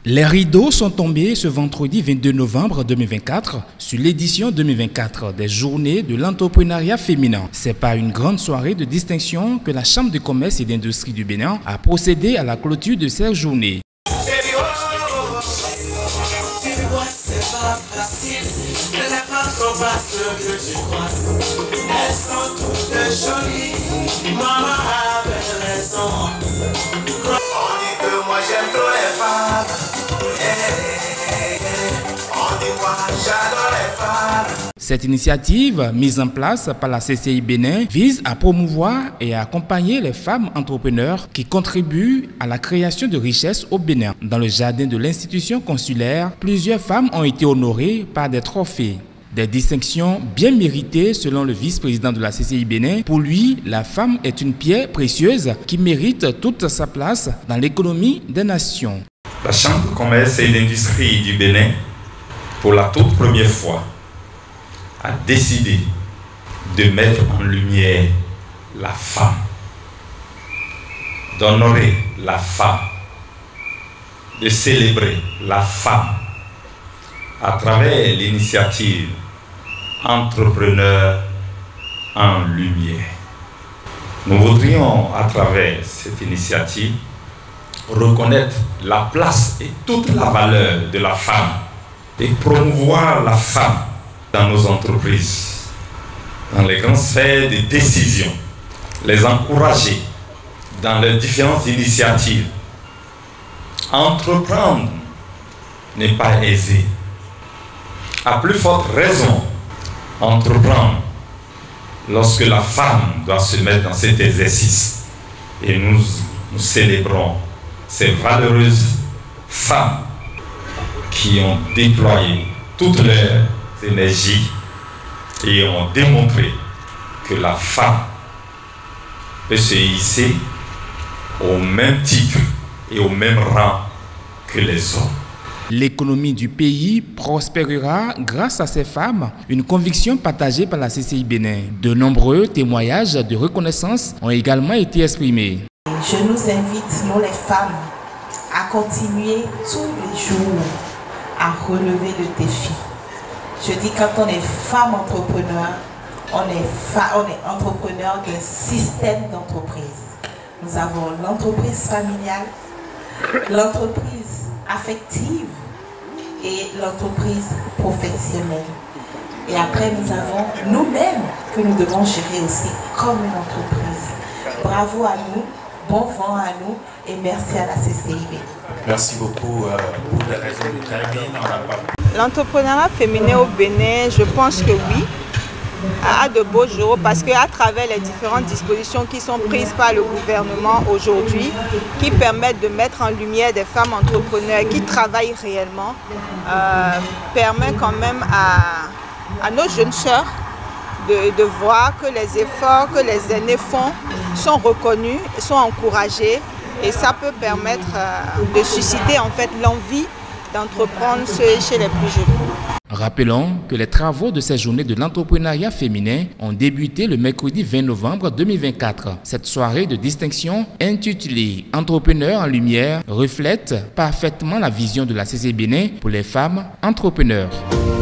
Les rideaux sont tombés ce vendredi 22 novembre 2024 sur l'édition 2024 des Journées de l'entrepreneuriat féminin. C'est par une grande soirée de distinction que la Chambre de commerce et d'industrie du Bénin a procédé à la clôture de cette journée. Cette initiative, mise en place par la CCI Bénin, vise à promouvoir et à accompagner les femmes entrepreneurs qui contribuent à la création de richesses au Bénin. Dans le jardin de l'institution consulaire, plusieurs femmes ont été honorées par des trophées. Des distinctions bien méritées selon le vice-président de la CCI Bénin. Pour lui, la femme est une pierre précieuse qui mérite toute sa place dans l'économie des nations. La Chambre de commerce et d'industrie du Bénin, pour la toute première fois, a décidé de mettre en lumière la femme, d'honorer la femme, de célébrer la femme à travers l'initiative Entrepreneurs en lumière. Nous voudrions, à travers cette initiative, reconnaître la place et toute la valeur de la femme et promouvoir la femme dans nos entreprises, dans les grandes sphères de décision, les encourager dans leurs différentes initiatives. Entreprendre n'est pas aisé. À plus forte raison, entreprendre lorsque la femme doit se mettre dans cet exercice. Et nous célébrons ces valeureuses femmes qui ont déployé toutes leurs énergies et ont démontré que la femme peut se hisser au même titre et au même rang que les hommes. L'économie du pays prospérera grâce à ces femmes, une conviction partagée par la CCI Bénin. De nombreux témoignages de reconnaissance ont également été exprimés. Je nous invite, nous les femmes, à continuer tous les jours à relever le défi. Je dis, quand on est femme entrepreneur, on est entrepreneur d'un système d'entreprise. Nous avons l'entreprise familiale, l'entreprise affective et l'entreprise professionnelle. Et après, nous avons nous-mêmes que nous devons gérer aussi comme une entreprise. Bravo à nous, bon vent à nous et merci à la CCIB. Merci beaucoup pour les raisons de timing. L'entrepreneuriat féminin au Bénin, je pense que oui, a de beaux jours parce qu'à travers les différentes dispositions qui sont prises par le gouvernement aujourd'hui, qui permettent de mettre en lumière des femmes entrepreneurs qui travaillent réellement, permet quand même à nos jeunes sœurs de voir que les efforts que les aînés font sont reconnus, sont encouragés et ça peut permettre de susciter en fait l'envie d'entreprendre chez les plus jeunes. Rappelons que les travaux de cette journée de l'entrepreneuriat féminin ont débuté le mercredi 20 novembre 2024. Cette soirée de distinction intitulée « Entrepreneurs en lumière » reflète parfaitement la vision de la CCI Bénin pour les femmes entrepreneurs.